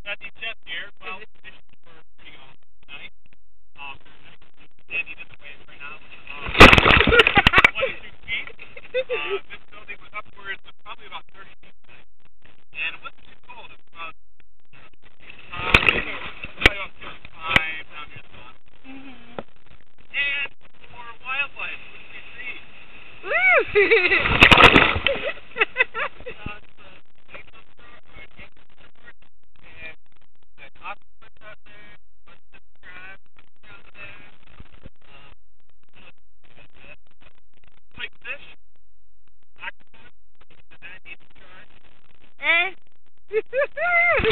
Jesse Jeff here. Well, conditions were pretty awesome tonight. Sandy this way right now, which is 22 feet. This building was upwards of probably about 30 feet tonight. And it wasn't too cold. It was about, probably about 55 down near the bottom. And for wildlife, what did we see? Fish, octopus, and that needs to charge.